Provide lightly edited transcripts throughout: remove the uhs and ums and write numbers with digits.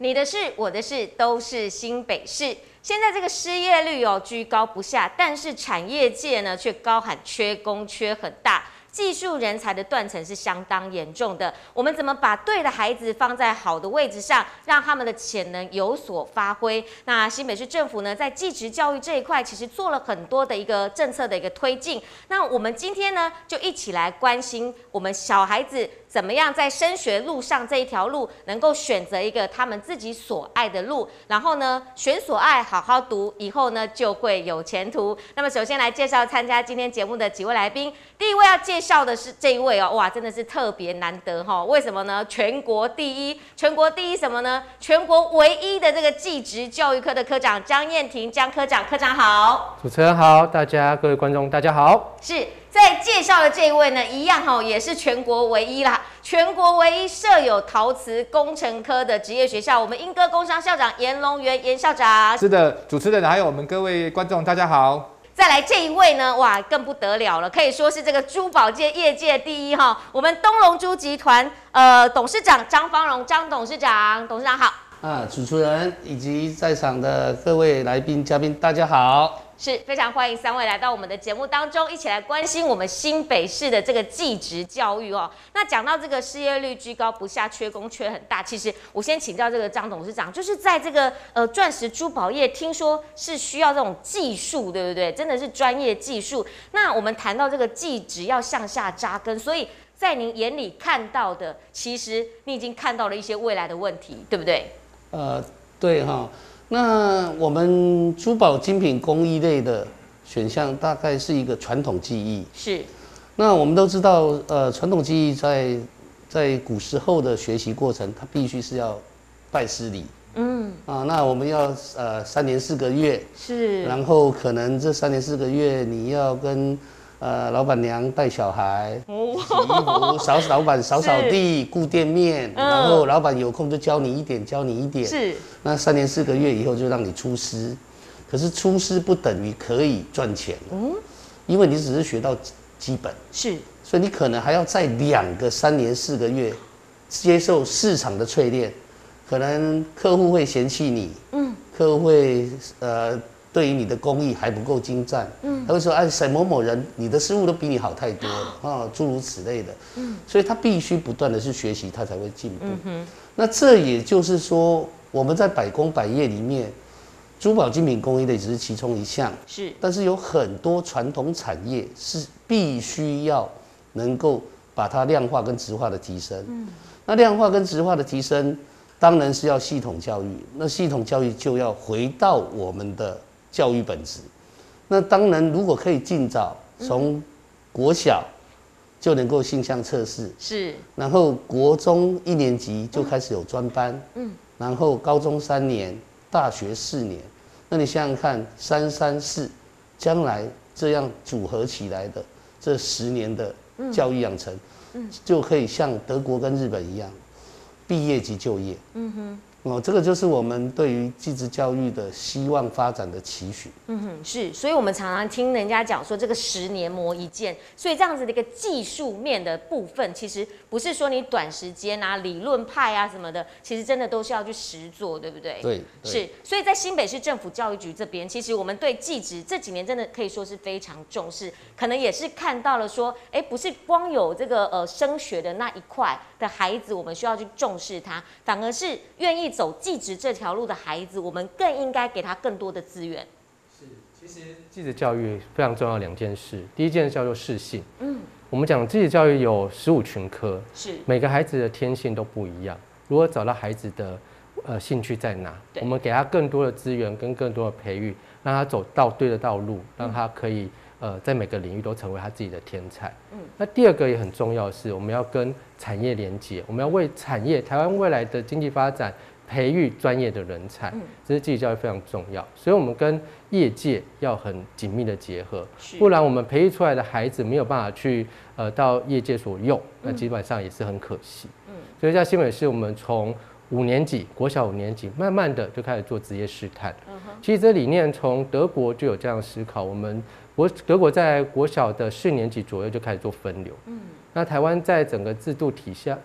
你的事、我的事都是新北市。现在这个失业率居高不下，但是产业界呢却高喊缺工缺很大。技术人才的断层是相当严重的，我们怎么把对的孩子放在好的位置上，让他们的潜能有所发挥？那新北市政府呢，在技职教育这一块，其实做了很多的一个政策的一个推进。那我们今天呢，就一起来关心我们小孩子怎么样在升学路上这一条路，能够选择一个他们自己所爱的路，然后呢，选所爱，好好读，以后呢就会有前途。那么首先来介绍参加今天节目的几位来宾，第一位要介绍的是这一位哇，真的是特别难得为什么呢？全国第一什么呢？全国唯一的这个技职教育科的科长张燕婷，张科长，科长好。 主持人好，各位观众大家好。 是在介绍的这一位呢，一样也是全国唯一啦，全国唯一设有陶瓷工程科的职业学校，我们莺歌工商校长严龙元严校长。 是的，主持人还有我们各位观众大家好。 再来这一位呢，哇，更不得了了，可以说是这个珠宝界业界第一我们东龙珠集团董事长张芳荣张董事长，董事长好。 主持人以及在场的各位来宾嘉宾大家好。 是非常欢迎三位来到我们的节目当中，一起来关心我们新北市的这个技职教育那讲到这个失业率居高不下，缺工缺很大，其实我先请教这个张董事长，就是在这个钻石珠宝业，听说是需要这种技术，对不对？真的是专业技术。那我们谈到这个技职要向下扎根，所以在您眼里看到的，其实你已经看到了一些未来的问题，对不对？ 对那我们珠宝精品工艺类的选项大概是一个传统技艺。 是。 那我们都知道，传统技艺在古时候的学习过程，它必须是要拜师礼。那我们要3年4个月。是。然后可能这3年4个月你要跟老板娘带小孩，洗衣服，老板扫地，顾店面，然后老板有空就教你一点。是。那3年4个月以后就让你出师，可是出师不等于可以赚钱。因为你只是学到基本。是。所以你可能还要再2个3年4个月，接受市场的淬炼，可能客户会嫌弃你，客户会对于你的工艺还不够精湛，他会说沈某某人，你的师傅都比你好太多了诸如此类的，所以他必须不断的去学习，他才会进步。那这也就是说，我们在百工百业里面，珠宝精品工艺类只是其中一项，是，但是有很多传统产业是必须要能够把它量化跟质化的提升。那量化跟质化的提升，当然是要系统教育，那系统教育就要回到我们的教育本质。那当然，如果可以尽早从国小就能够性向测试，是，然后国中1年级就开始有专班，然后高中3年，大学4年，那你想想看，3、3、4，将来这样组合起来的这10年的教育养成，就可以像德国跟日本一样，毕业即就业。这个就是我们对于技职教育的希望发展的期许。 是，所以我们常常听人家讲说这个10年磨一剑，所以这样子的一个技术面的部分，其实不是说你短时间理论派什么的，其实真的都是要去实做，对不对？ 对。 是，所以在新北市政府教育局这边，其实我们对技职这几年真的可以说是非常重视，可能也是看到了说，不是光有这个升学的那一块的孩子，我们需要去重视他，反而是愿意走技职这条路的孩子，我们更应该给他更多的资源。 是，其实技职教育非常重要2件事，第一件叫做适性。我们讲技职教育有15群科，是每个孩子的天性都不一样。如果找到孩子的兴趣在哪，我们给他更多的资源跟更多的培育，让他走到对的道路，让他可以在每个领域都成为他自己的天才。那第二个也很重要的是，我们要跟产业连接，我们要为产业台湾未来的经济发展培育专业的人才，这是技职教育非常重要。所以我们跟业界要很紧密的结合，不然我们培育出来的孩子没有办法去到业界所用，那基本上也是很可惜。所以在新北市，我们从5年级国小5年级，慢慢的就开始做职业试探。其实这理念从德国就有这样思考，我们德国在国小的4年级左右就开始做分流。那台湾在整个制度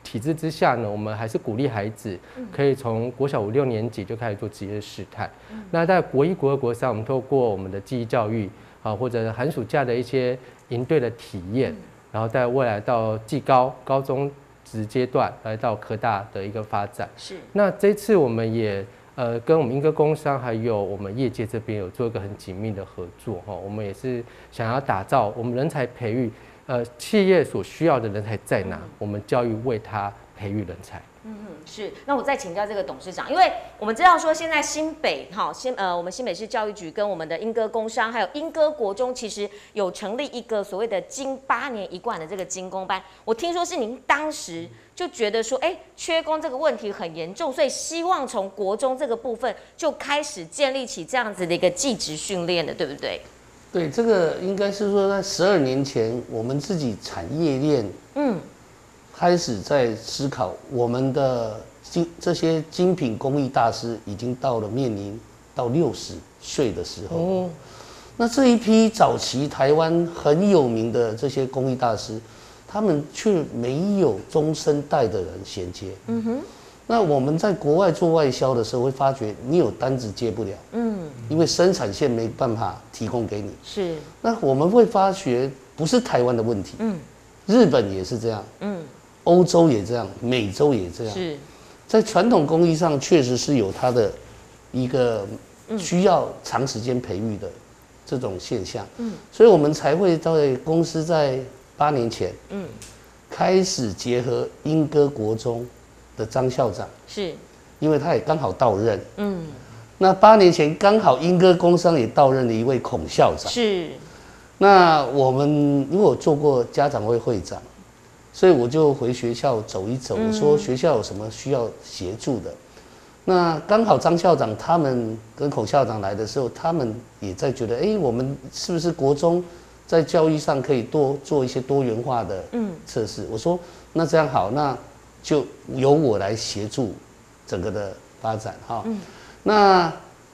体制之下呢，我们还是鼓励孩子可以从国小5、6年级就开始做职业试探。那在国1、国2、国3，我们透过我们的记忆教育啊，或者寒暑假的一些营队的体验，然后在未来到技高、高中职阶段，来到科大的一个发展。是。那这次我们也跟我们英歌工商还有我们业界这边有做一个很紧密的合作哈，我们也是想要打造我们人才培育，企业所需要的人才在哪，我们教育为他培育人才。 是。那我再请教这个董事长，因为我们知道说现在新北我们新北市教育局跟我们的英歌工商还有英歌国中，其实有成立一个所谓的8年一贯的这个精工班。我听说是您当时就觉得说，缺工这个问题很严重，所以希望从国中这个部分就开始建立起这样子的一个技职训练的，对不对？ 对，这个应该是说在12年前，我们自己产业链开始在思考，我们的这些精品工艺大师已经到了面临到60岁的时候。那这一批早期台湾很有名的这些工艺大师，他们却没有中生代的人衔接。那我们在国外做外销的时候，会发觉你有单子接不了，因为生产线没办法提供给你。是。那我们会发觉不是台湾的问题，日本也是这样，欧洲也这样，美洲也这样。是。在传统工艺上，确实是有它的一个需要长时间培育的这种现象。所以我们才会在公司在8年前，开始结合英歌国中的张校长，是，因为他也刚好到任。那8年前刚好英歌工商也到任了一位孔校长。是。那我们因为我做过家长会会长，所以我就回学校走一走，我说学校有什么需要协助的。那刚好张校长他们跟孔校长来的时候，他们也在觉得，我们是不是国中在教育上可以多做一些多元化的测试？我说那这样好，那就由我来协助整个的发展哈。那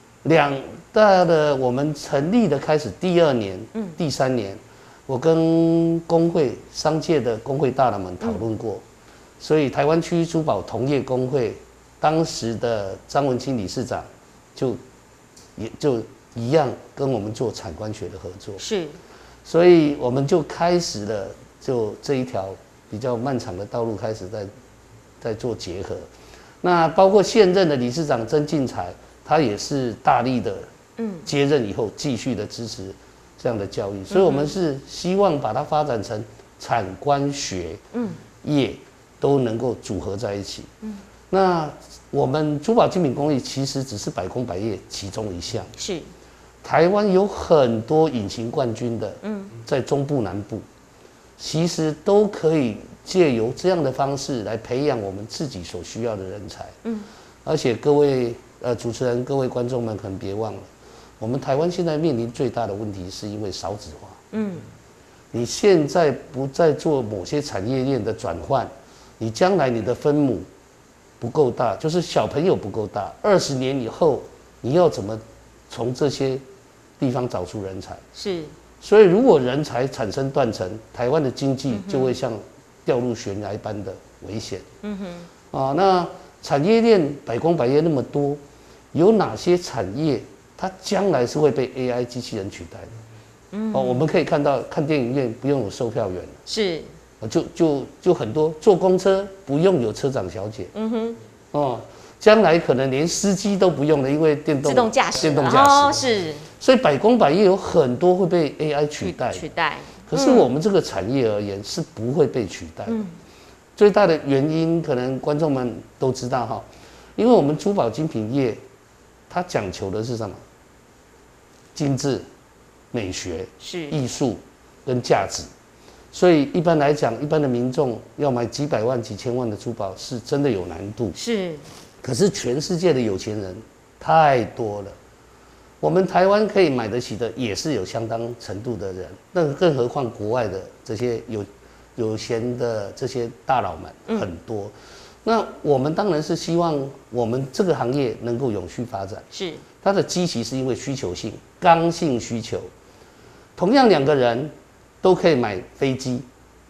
2大的我们成立的开始第2年、第3年。我跟工会、商界的工会大佬们讨论过，所以台湾区珠宝同业工会当时的张文清理事长也就一样跟我们做产官学的合作。是，所以我们就开始了就这一条比较漫长的道路开始在做结合。那包括现任的理事长曾进财，他也是大力的接任以后继续的支持这样的教育，所以我们是希望把它发展成产官学业都能够组合在一起。那我们珠宝精品工艺其实只是百工百业其中一项。是，台湾有很多隐形冠军的，在中部南部，其实都可以借由这样的方式来培养我们自己所需要的人才。而且各位主持人、各位观众们可能别忘了。我们台湾现在面临最大的问题，是因为少子化。你现在不再做某些产业链的转换，你将来你的分母不够大，就是小朋友不够大。20年以后，你要怎么从这些地方找出人才？是。所以，如果人才产生断层，台湾的经济就会像掉入悬崖般的危险。那产业链百工百业那么多，有哪些产业？它将来是会被 AI 机器人取代的。我们可以看到，看电影院不用有售票员了，是，就很多坐公车不用有车长小姐。将来可能连司机都不用了，因为自动驾驶。是。所以百工百业有很多会被 AI 取代。可是我们这个产业而言是不会被取代的。最大的原因可能观众们都知道哈，因为我们珠宝精品业。它讲求的是什么？精致、美学、艺术跟价值。所以一般来讲，一般的民众要买几百万、几千万的珠宝，是真的有难度。是。可是全世界的有钱人太多了，我们台湾可以买得起的也是有相当程度的人，那更何况国外的这些有钱的这些大佬们很多。那我们当然是希望我们这个行业能够永续发展。是，它的基期是因为需求性、刚性需求。同样2个人都可以买飞机，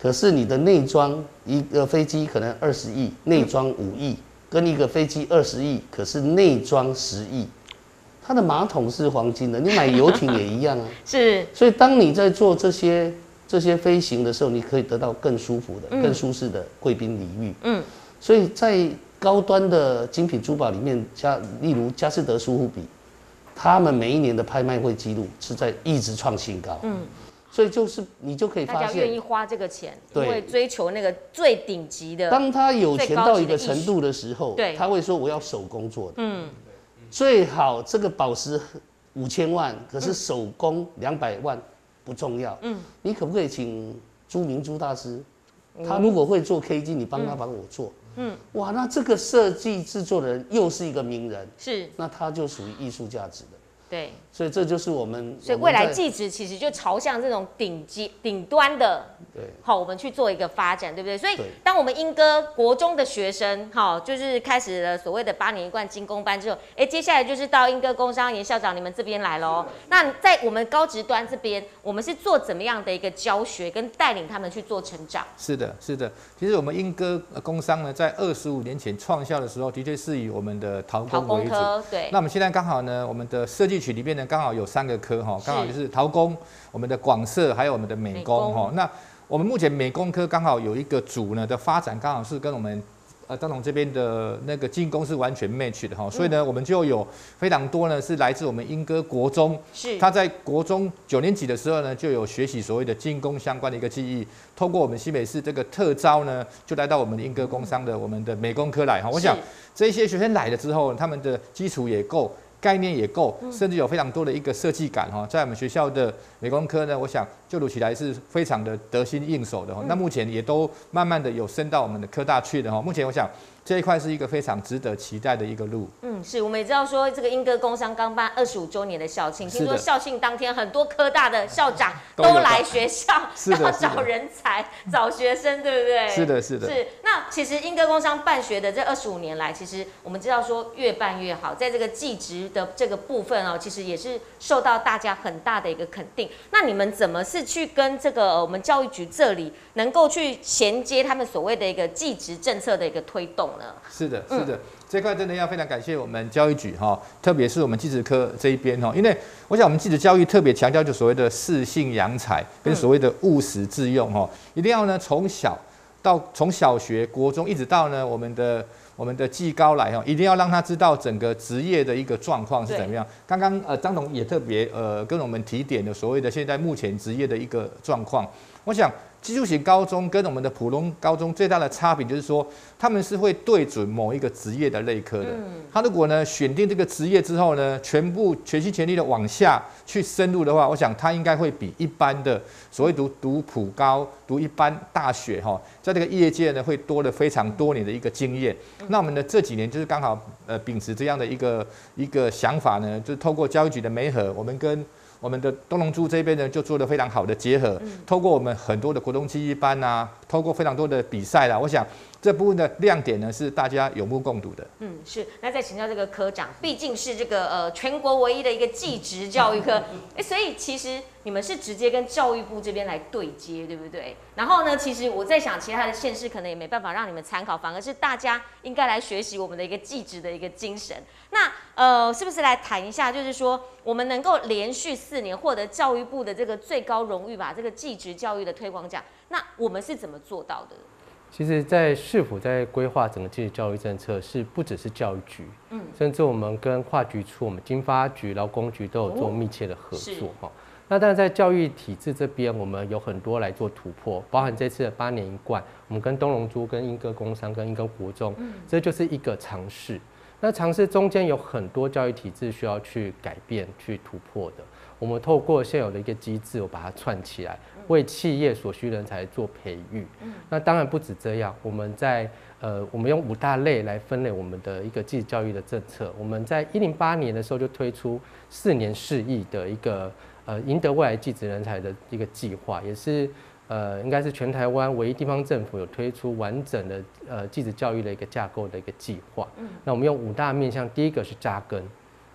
可是你的内装一个飞机可能20亿，内装5亿，跟一个飞机20亿，可是内装10亿。它的马桶是黄金的，你买游艇也一样啊。 是。 所以当你在做这些飞行的时候，你可以得到更舒服的、更舒适的贵宾礼遇。所以在高端的精品珠宝里面，例如佳士得、苏富比，他们每一年的拍卖会记录是在一直创新高。所以就是你就可以发现， 大家愿意花这个钱，因为追求那个最顶级的。 当他有钱到一个程度的时候，他会说我要手工做的。最好这个宝石5000万，可是手工200万不重要。你可不可以请朱明珠大师？他如果会做 K 金，你帮我做。哇，那这个设计制作的人又是一个名人， 是， 那他就属于艺术价值的。 对， 所以这就是我们， 所以未来技职其实就朝向这种顶端的， 对， 好，我们去做一个发展，对不对？所以当我们英歌国中的学生，好，就是开始了所谓的8年一贯精工班之后，接下来就是到英歌工商研校长你们这边来喽。那在我们高职端这边，我们是做怎么样的一个教学跟带领他们去做成长？ 是的，是的。其实我们英歌工商呢，在25年前创校的时候，的确是以我们的陶工为主。 对。 那我们现在刚好呢，我们的设计曲里面呢，刚好有3个科哈，刚好就是陶工、我们的广设还有我们的美工哈。那我们目前美工科刚好有一个组呢的发展，刚好是跟我们张总这边的那个进攻是完全 match 的哈，所以呢，我们就有非常多呢是来自我们英歌国中， 是他在国中9年级的时候呢，就有学习所谓的进攻相关的一个技艺，透过我们新北市这个特招呢，就来到我们的英歌工商的我们的美工科来哈。我想这些学生来了之后，他们的基础也够。概念也够，甚至有非常多的一个设计感哈，在我们学校的美工科呢，我想就读起来是非常的得心应手的哈。那目前也都慢慢的有升到我们的科大去的哈。目前我想这一块是一个非常值得期待的一个路。 是我们也知道说这个英歌工商刚办25周年的校庆，听说校庆当天很多科大的校长都来学校，要找人才、找学生，对不对？ 是的，是的。 是。那其实英歌工商办学的这25年来，其实我们知道说越办越好，在这个技职的这个部分哦，其实也是受到大家很大的一个肯定。那你们怎么是去跟这个我们教育局这里能够去衔接他们所谓的一个技职政策的一个推动呢？ 是的，是的。这块真的要非常感谢我们教育局哈，特别是我们技职科这一边哈，因为我想我们技职教育特别强调就所谓的适性扬才跟所谓的务实致用哈，一定要呢从小学、国中一直到呢我们的技高来哈，一定要让他知道整个职业的一个状况是怎么样。刚刚张董也特别跟我们提点了所谓的现在目前职业的一个状况，我想。技术型高中跟我们的普通高中最大的差别就是说，他们是会对准某一个职业的类科的。他如果呢选定这个职业之后呢，全心全力的往下去深入的话，我想他应该会比一般的所谓读普高、读一般大学哈，在这个业界呢会多了非常多年的一个经验。那我们的这几年就是刚好秉持这样的一个想法呢，就是透过教育局的媒合，我们跟我们的东龙珠这边呢，就做了非常好的结合。透过我们很多的国中技艺班啊，透过非常多的比赛啦，我想这部分的亮点呢是大家有目共睹的。 是。那再请教这个科长，毕竟是这个全国唯一的一个技职教育科，所以其实你们是直接跟教育部这边来对接，对不对？然后呢，其实我在想，其他的县市可能也没办法让你们参考，反而是大家应该来学习我们的一个技职的一个精神。那是不是来谈一下，就是说我们能够连续4年获得教育部的这个最高荣誉吧，这个技职教育的推广奖，那我们是怎么做到的？ 其实，在市府在规划整个技职教育政策，是不只是教育局，甚至我们跟跨局处、我们经发局、劳工局都有做密切的合作哈。那当然，在教育体制这边，我们有很多来做突破，包含这次的8年一贯，我们跟东龙珠、跟英歌工商、跟英歌国中，这就是一个尝试。那尝试中间有很多教育体制需要去改变、去突破的。我们透过现有的一个机制，我把它串起来，为企业所需人才做培育。那当然不止这样，我们用5大类来分类我们的一个技职教育的政策。我们在108年的时候就推出4年4亿的一个赢得未来技职人才的一个计划，也是应该是全台湾唯一地方政府有推出完整的技职教育的一个架构的一个计划。那我们用5大面向，第一个是扎根。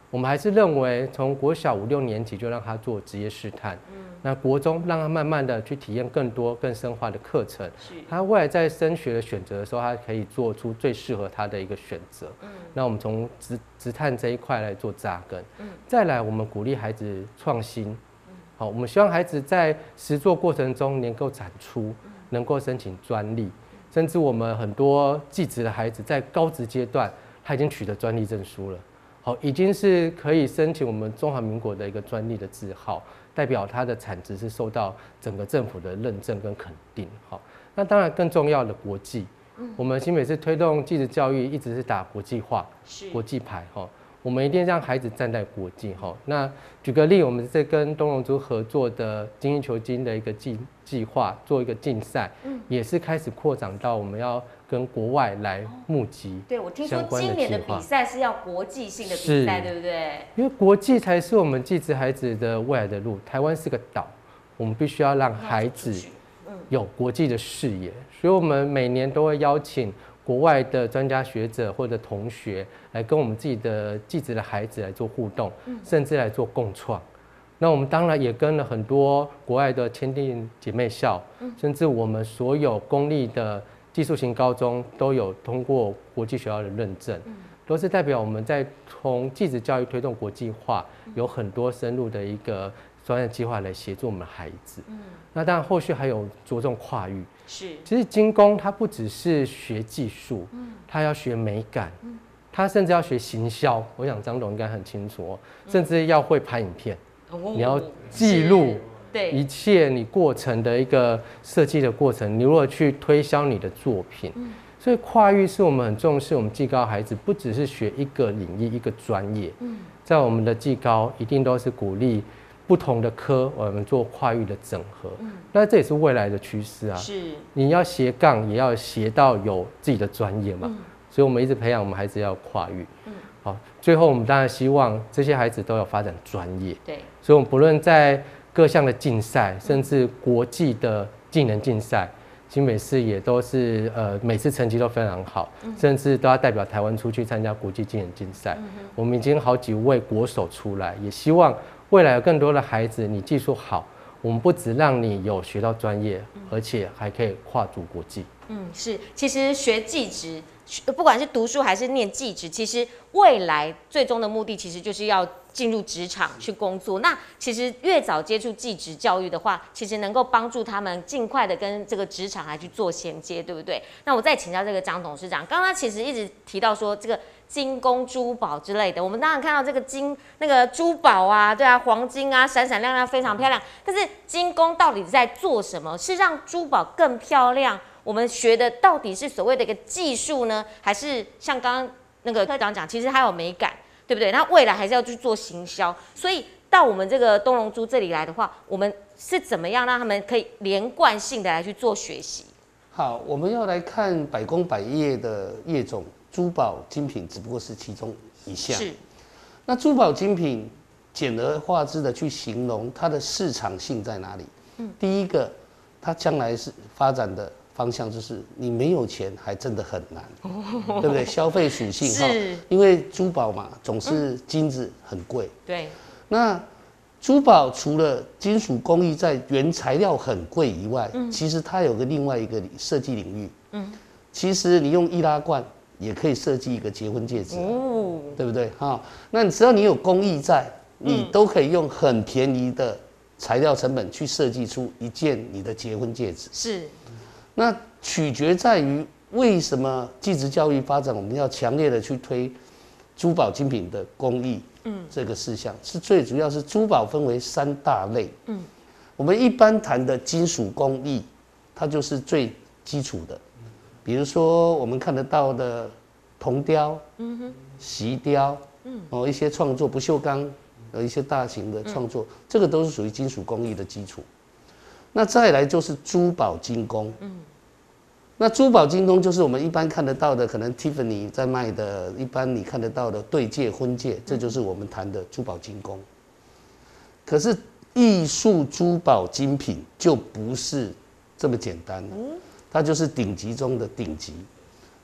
我们还是认为从国小5、6年级就让他做职业试探，那国中让他慢慢的去体验更多更深化的课程，他未来在升学的选择的时候，他可以做出最适合他的一个选择。那我们从职探这一块来做扎根，再来我们鼓励孩子创新，好，我们希望孩子在实作过程中能够产出，能够申请专利，甚至我们很多技职的孩子在高职阶段他已经取得专利证书了。好，已经是可以申请我们中华民国的一个专利的字号，代表它的产值是受到整个政府的认证跟肯定。好，那当然更重要的国际，我们新北市推动技职教育一直是打国际化、国际牌哈，我们一定让孩子站在国际哈。那举个例，我们在跟东龙族合作的精益求精的一个计划做一个竞赛，也是开始扩展到我们要跟国外来募集。 对，我听说今年的比赛是要国际性的比赛，对不对？ 因为国际才是我们技职孩子的未来的路。台湾是个岛，我们必须要让孩子有国际的视野，所以我们每年都会邀请国外的专家学者或者同学来跟我们自己的技职的孩子来做互动，甚至来做共创。那我们当然也跟了很多国外的签订姐妹校，甚至我们所有公立的技术型高中都有通过国际学校的认证，都是代表我们在从技职教育推动国际化，有很多深入的一个专业计划来协助我们的孩子。那当然后续还有着重跨域，其实精工它不只是学技术，它要学美感，它甚至要学行销。我想张董应该很清楚哦，甚至要会拍影片，你要记录。对一切你过程的一个设计的过程，你如何去推销你的作品，所以跨域是我们很重视。我们技高孩子不只是学一个领域一个专业，在我们的技高一定都是鼓励不同的科，我们做跨域的整合。那这也是未来的趋势啊。是，你要斜杠也要斜到有自己的专业嘛。所以我们一直培养我们孩子要跨域。好，最后我们当然希望这些孩子都要发展专业。对，所以我们不论在各项的竞赛，甚至国际的技能竞赛，新北市也都是每次成绩都非常好，甚至都要代表台湾出去参加国际技能竞赛。我们已经好几位国手出来，也希望未来有更多的孩子，你技术好，我们不只让你有学到专业，而且还可以跨足国际。 是，其实学技职，不管是读书还是念技职，其实未来最终的目的其实就是要进入职场去工作。那其实越早接触技职教育的话，其实能够帮助他们尽快的跟这个职场来去做衔接，对不对？那我再请教这个张董事长，刚刚其实一直提到说这个精工珠宝之类的，我们当然看到这个那个珠宝啊，对啊，黄金啊，闪闪亮亮，非常漂亮。但是精工到底在做什么？是让珠宝更漂亮？我们学的到底是所谓的一个技术呢，还是像刚刚那个科长讲，其实还有美感，对不对？那未来还是要去做行销，所以到我们这个东龙珠这里来的话，我们是怎么样让他们可以连贯性的来去做学习？ 好，我们要来看百工百业的业种，珠宝精品只不过是其中一项。是，那珠宝精品简而化之的去形容它的市场性在哪里？第一个，它将来是发展的方向就是你没有钱还真的很难，对不对？消费属性哈，因为珠宝嘛，总是金子很贵。对，那珠宝除了金属工艺在原材料很贵以外，其实它有个另外一个设计领域。其实你用易拉罐也可以设计一个结婚戒指，对不对？哈，那只要你有工艺在，你都可以用很便宜的材料成本去设计出一件你的结婚戒指。是。那取决在于为什么技职教育发展，我们要强烈的去推珠宝精品的工艺，这个事项是最主要是珠宝分为3大类，我们一般谈的金属工艺，它就是最基础的，比如说我们看得到的铜雕、锡雕，一些创作不锈钢，一些大型的创作，这个都是属于金属工艺的基础。那再来就是珠宝精工，那珠宝精工就是我们一般看得到的，可能 Tiffany 在卖的，一般你看得到的对戒、婚戒，这就是我们谈的珠宝精工。可是艺术珠宝精品就不是这么简单了，它就是顶级中的顶级。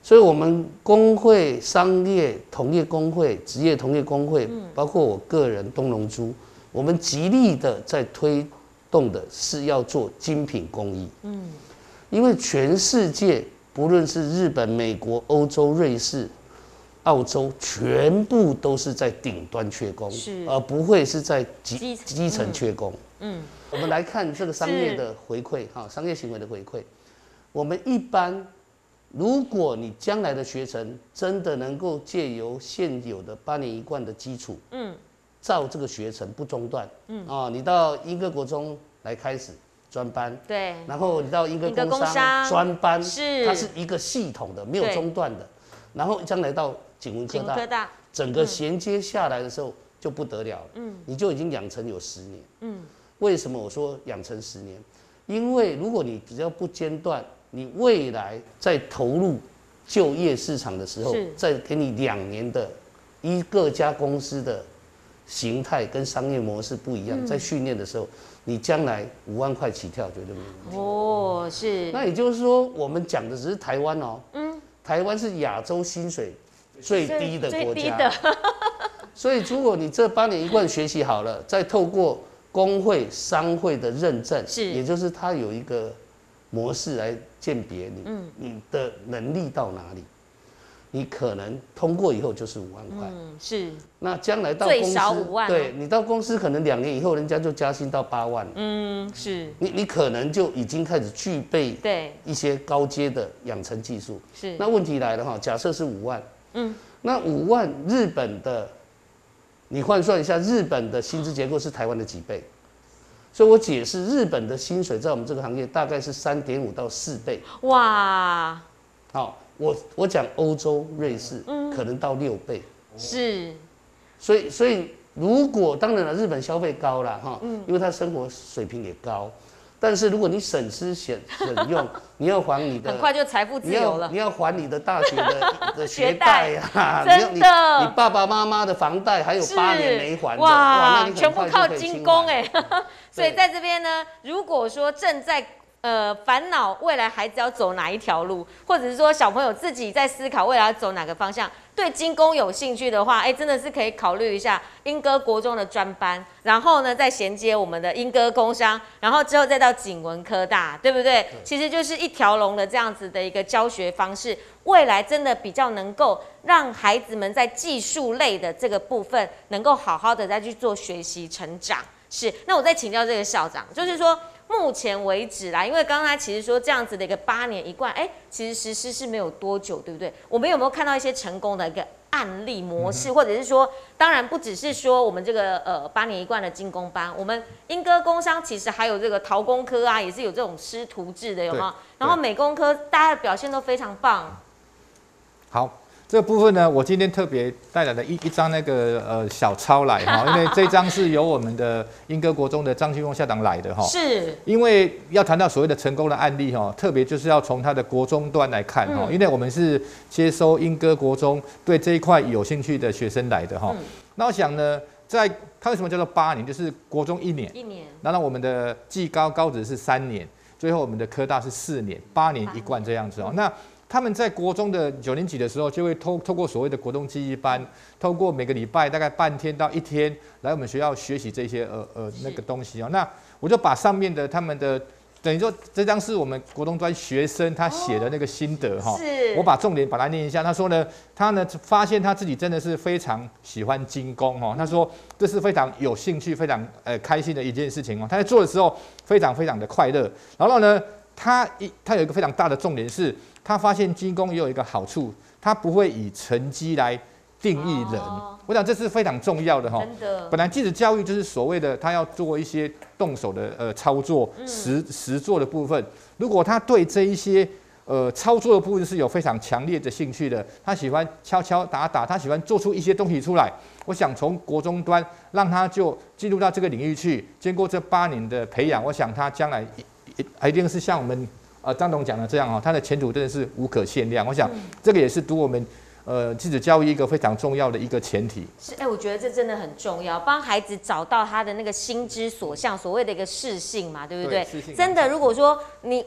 所以我们工会、商业同业工会、职业同业工会，包括我个人东龙珠，我们极力的在推动的是要做精品工艺。因为全世界不论是日本、美国、欧洲、瑞士、澳洲，全部都是在顶端缺工，而不会是在基层缺工。我们来看这个商业的回馈，商业行为的回馈。我们一般，如果你将来的学程真的能够借由现有的8年1贯的基础，照这个学程不中断，你到英歌国中来开始专班， 对， 然后你到英歌工商专班，它是一个系统的，没有中断的。然后将来到景文科大，整个衔接下来的时候就不得了了，你就已经养成有10年。为什么我说养成10年？因为如果你只要不间断，你未来在投入就业市场的时候，再给你2年的各家公司的形态跟商业模式不一样，在训练的时候，你将来5万块起跳绝对没有问题。 是。 那也就是说，我们讲的只是台湾哦，台湾是亚洲薪水最低的国家，所以如果你这8年1贯学习好了，再透过工会、商会的认证，也就是它有一个模式来鉴别你的能力到哪里，你可能通过以后就是5万块。 是。 那将来到公司， 最少5万。 对，你到公司可能2年以后，人家就加薪到8万。 是。 你可能就已经开始具备一些高阶的养成技术。 是。 那问题来了哈，假设是5万，那5万日本的。你换算一下，日本的薪资结构是台湾的几倍？所以我解释，日本的薪水在我们这个行业大概是3.5到4倍。 哇！ 好，我讲欧洲、瑞士，可能到6倍。 是。 所以如果当然了，日本消费高啦哈，因为它生活水平也高。但是如果你省吃俭用，你要还你的， 很快就财富自由了。 你要还你的大学的学贷呀， 真的， 你爸爸妈妈的房贷还有8年没还的， 哇，全部靠精工哎。所以在这边呢，如果说正在烦恼未来孩子要走哪一条路，或者是说小朋友自己在思考未来要走哪个方向，对精工有兴趣的话，真的是可以考虑一下英歌国中的专班，然后呢再衔接我们的英歌工商，然后之后再到景文科大，对不对？其实就是一条龙的这样子的一个教学方式，未来真的比较能够让孩子们在技术类的这个部分能够好好的再去做学习成长。是，那我再请教这个校长，就是说。目前为止啦，因为刚才其实说这样子的一个8年1贯，其实实施是没有多久，对不对？我们有没有看到一些成功的一个案例模式，或者是说，当然不只是说我们这个8年1贯的精工班，我们英歌工商其实还有这个陶工科啊，也是有这种师徒制的，有没有？然后美工科大家的表现都非常棒。 好。这个部分呢，我今天特别带来了一张那个小抄来哈，因为这张是由我们的英歌国中的张清峰校长来的哈。 是。 因为要谈到所谓的成功的案例哈，特别就是要从他的国中端来看哈，因为我们是接收英歌国中对这一块有兴趣的学生来的哈。那我想呢，他为什么叫做8年？就是国中1年，然后我们的技高职是3年，最后我们的科大是4年，8年1贯这样子哦。那他们在国中的9年级的时候，就会透过所谓的国中记忆班，透过每个礼拜大概半天到1天来我们学校学习这些那个东西哦。那我就把上面的他们的等于说这张是我们国中专学生他写的那个心得哈，我把重点把它念一下。他说呢，他呢发现他自己真的是非常喜欢精工哈，他说这是非常有兴趣、非常开心的一件事情哦。他在做的时候非常非常的快乐，然后呢，他有一个非常大的重点是。他发现精工也有一个好处，他不会以成绩来定义人。我想这是非常重要的哈。真的。本来技职教育就是所谓的他要做一些动手的操作、实作的部分。如果他对这一些操作的部分是有非常强烈的兴趣的，他喜欢敲敲打打，他喜欢做出一些东西出来。我想从国中端让他就进入到这个领域去，经过这8年的培养，我想他将来一定是像我们。张董讲的这样哦，他的前途真的是无可限量。我想这个也是读我们技职教育一个非常重要的一个前提。 是，我觉得这真的很重要，帮孩子找到他的那个心之所向，所谓的一个适性嘛，对不对？真的，如果说你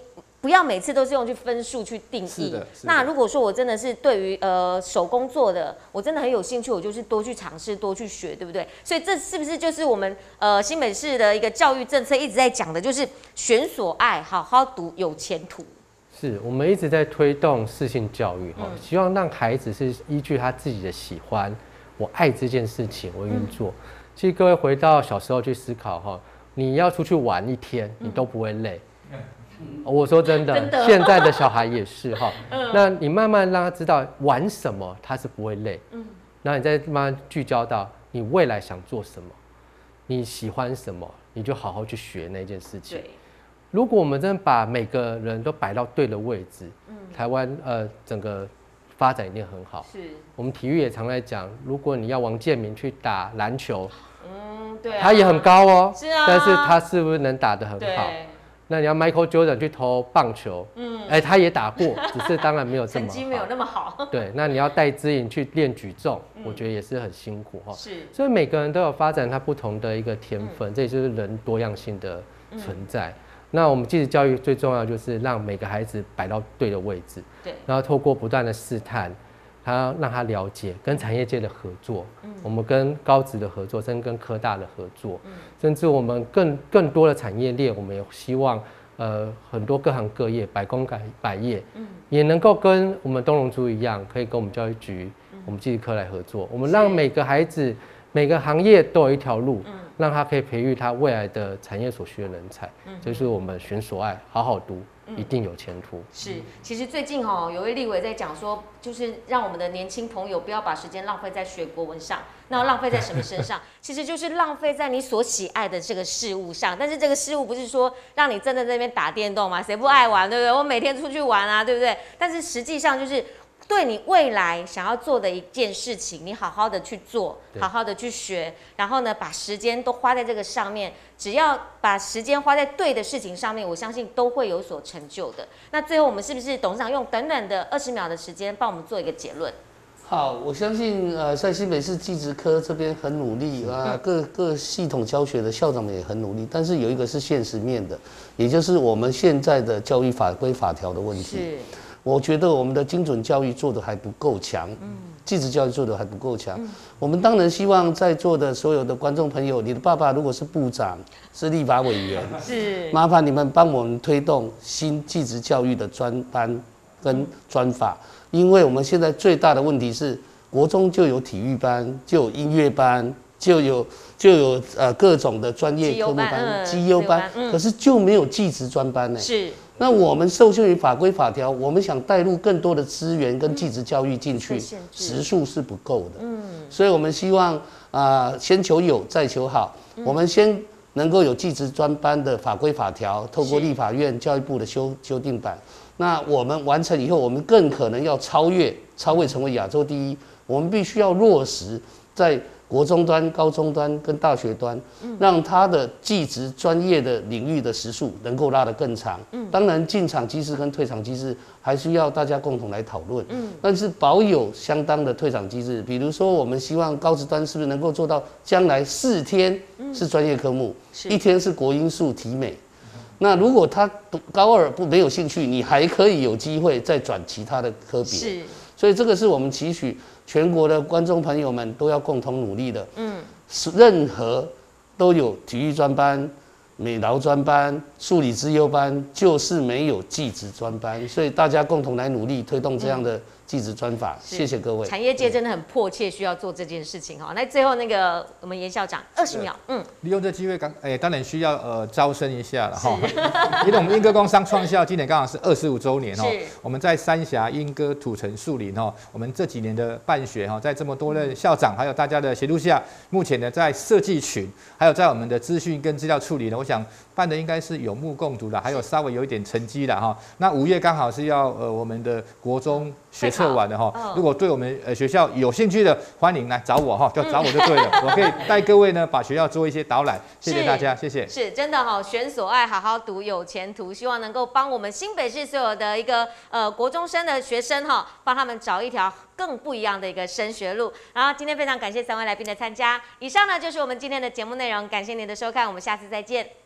不要每次都是用去分数去定义。 是的。 那如果说我真的是对于手工做的，我真的很有兴趣，我就是多去尝试，多去学，对不对？所以这是不是就是我们新北市的一个教育政策一直在讲的，就是选所爱，好好读，有前途。 是我们一直在推动适性教育哈，希望让孩子是依据他自己的喜欢，我爱这件事情我愿意做。其实各位回到小时候去思考哈，你要出去玩一天，你都不会累。我说真的，现在的小孩也是哈。那你慢慢让他知道玩什么他是不会累，那你再慢慢聚焦到你未来想做什么，你喜欢什么，你就好好去学那件事情。如果我们真的把每个人都摆到对的位置，台湾整个发展一定很好。是，我们体育也常在讲，如果你要王建民去打篮球， 对啊， 他也很高哦， 是啊， 但是他是不是能打得很好？那你要 Michael Jordan 去投棒球，他也打过，只是当然没有这么好， 成绩没有那么好。 对，那你要戴资颖去练举重，我觉得也是很辛苦哈。 是， 所以每个人都有发展他不同的一个天分，这也就是人多样性的存在。那我们继职教育最重要就是让每个孩子摆到对的位置，对，然后透过不断的试探，让他了解跟产业界的合作，我们跟高职的合作，甚至跟科大的合作，甚至我们更多的产业链，我们也希望很多各行各业百工百业，也能够跟我们东龙族一样，可以跟我们教育局、我们继职科来合作，我们让每个孩子每个行业都有一条路。让他可以培育他未来的产业所需的人才，这就是我们选所爱，好好读，一定有前途。 是，其实最近有位立委在讲说，就是让我们的年轻朋友不要把时间浪费在学国文上，那浪费在什么身上？其实就是浪费在你所喜爱的这个事物上。但是这个事物不是说让你真的在那边打电动嘛，谁不爱玩，对不对？我每天出去玩啊，对不对？但是实际上就是。对你未来想要做的一件事情，你好好的去做，好好的去学，然后呢，把时间都花在这个上面。只要把时间花在对的事情上面，我相信都会有所成就的。那最后我们是不是董事长用短短的20秒的时间帮我们做一个结论？ 好，我相信在新北市技职科这边很努力啊，各系统教学的校长们也很努力，但是有一个是现实面的，也就是我们现在的教育法规法条的问题。是。我觉得我们的精准教育做得还不够强，技职教育做得还不够强。我们当然希望在座的所有的观众朋友，你的爸爸如果是部长、是立法委员，是麻烦你们帮我们推动新技职教育的专班跟专法，因为我们现在最大的问题是，国中就有体育班，就有音乐班，就有各种的专业科目班、绩优班，可是就没有技职专班呢。是。那我们受限于法规法条，我们想带入更多的资源跟技职教育进去，时数是不够的。所以我们希望先求有，再求好。我们先能够有技职专班的法规法条，透过立法院、教育部的修订版。那我们完成以后，我们更可能要超越成为亚洲第一。我们必须要落实在国中端、高中端跟大学端，让他的技职专业的领域的时数能够拉得更长。当然进场机制跟退场机制还需要大家共同来讨论。但是保有相当的退场机制，比如说我们希望高职端是不是能够做到将来4天是专业科目，1天是国英数体美。那如果他高2没有兴趣，你还可以有机会再转其他的科别。所以这个是我们期许全国的观众朋友们都要共同努力的。任何都有体育专班、美劳专班、数理资优班，就是没有技职专班。所以大家共同来努力推动这样的技职专法。谢谢各位。 产业界真的很迫切需要做这件事情哈。那最后我们严校长20秒， 利用这机会当然需要招生一下了哈。因为我们莺歌工商创校今年刚好是25周年哦。我们在三峡、莺歌、土城、树林哦，我们这几年的办学哈，在这么多的校长还有大家的协助下，目前呢在设计群，还有在我们的资讯跟资料处理呢，我想办的应该是有目共睹的，还有稍微有一点成绩的哈。那5月刚好是要我们的国中学测完的哈，如果对我们学校有兴趣的，欢迎来找我哈，就找我就对了，我可以带各位呢把学校做一些导览。谢谢大家，谢谢。 是真的哈，选所爱，好好读，有前途。希望能够帮我们新北市所有的一个国中生的学生哈，帮他们找一条更不一样的一个升学路。然后今天非常感谢3位来宾的参加。以上呢就是我们今天的节目内容，感谢您的收看，我们下次再见。